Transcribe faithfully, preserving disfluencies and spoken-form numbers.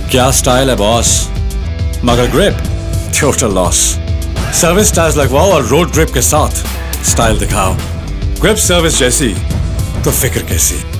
क्या स्टाइल है बॉस, मगर grip total loss. Service tyres लगवाओ और रोड ग्रिप के साथ स्टाइल दिखाओ। ग्रिप सर्विस जैसी तो फिक्र कैसी।